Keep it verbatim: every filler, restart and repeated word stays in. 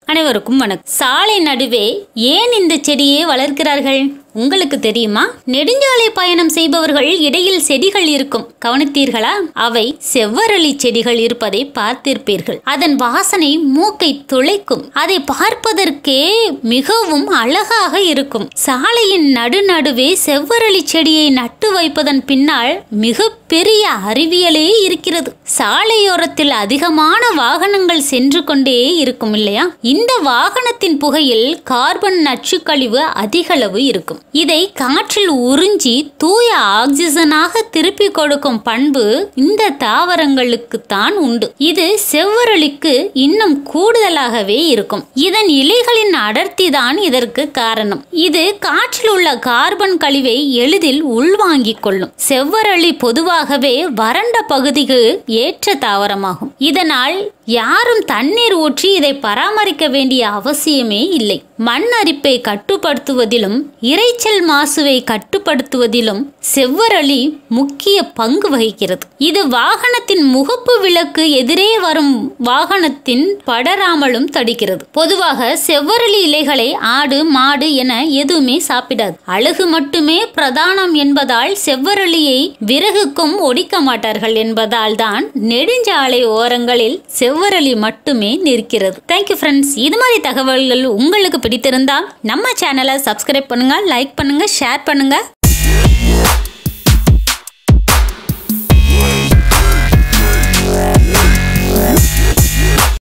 அனைவருக்கும் வணக்கம். சாலை நடுவே ஏன் இந்த செடியை வளர்க்கிறார்கள் உங்களுக்கு தெரியுமா? நெடுஞ்சாலை பயணம் செய்பவர்கள் இடையில் செடிகள் இருக்கும், கவனித்தீர்களா? அவை செவ்வரளி செடிகள் இருப்பதை பார்த்திருப்பீர்கள். அதன் வாசனை மூக்கை துளைக்கும். அதை பார்ப்பதற்கே மிகவும் அழகாக இருக்கும். சாலையின் நடுநடுவே செவ்வரளி செடியை நட்டு வைப்பதன் பின்னால் மிக பெரிய அறிவியலே இருக்கிறது. சாலையோரத்தில் அதிகமான வாகனங்கள் சென்று கொண்டே இருக்கும் இல்லையா? இந்த வாகனத்தின் புகையில் கார்பன் நச்சுக்கழிவு அதிகளவு இருக்கும். இதை காற்றில் உறிஞ்சி தூய ஆக்சிஜனாக திருப்பி கொடுக்கும் பண்பு இந்த தாவரங்களுக்கு தான் உண்டு. இது செவ்வரளிக்கு இன்னும் கூடுதலாகவே இருக்கும். இதன் இலைகளின் அடர்த்தி தான் இதற்கு காரணம். இது காற்றில் உள்ள கார்பன் கழிவை எளிதில் உள்வாங்கிக் கொள்ளும். செவ்வரளி பொதுவாகவே வறண்ட பகுதிக்கு ஏற்ற தாவரமாகும். இதனால் யாரும் தண்ணீர் ஊற்றி இதை பராமரிக்க வேண்டிய அவசியமே இல்லை. மண் அரிப்பை கட்டுப்படுத்துவதிலும் இரைச்சல் மாசுவை கட்டுப்படுத்துவதிலும் செவ்வரளி முக்கிய பங்கு வகிக்கிறது. இது வாகனத்தின் முகப்பு விளக்கு எதிரே வரும் வாகனத்தின் படராமலும் தடுக்கிறது. பொதுவாக செவ்வரளி இலைகளை ஆடு மாடு என எதுவுமே சாப்பிடாது. அழகு மட்டுமே பிரதானம் என்பதால் செவ்வரளியை விறகுக்கும் ஒடிக்க மாட்டார்கள் என்பதால் தான் நெடுஞ்சாலை ஓரங்களில் செவ்வரளி மட்டுமே நிற்கிறது. Thank you friends. இது மாதிரி தகவல்கள் உங்களுக்கு பிடித்திருந்தா நம்ம சேனலை சப்ஸ்கிரைப் பண்ணுங்க, லைக் பண்ணுங்க, ஷேர் பண்ணுங்க. Yeah.